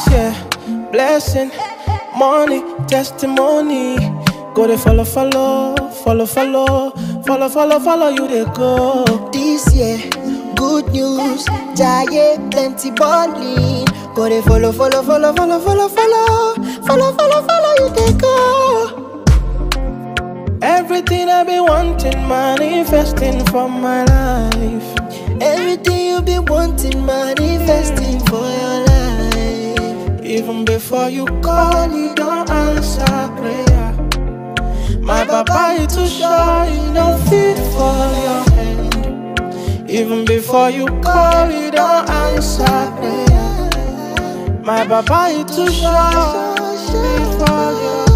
This year, blessing, money, testimony. Go they follow, you they go. This year, good news, giant plenty balling. Go they follow, you they go. Everything I be wanting, manifesting for my life. Everything you be wanting, manifesting for your life. Even before you call, you don't answer prayer. My papa is too shy, you don't fit for your hand. Even before you call, you don't answer prayer. My papa is too shy for your hand.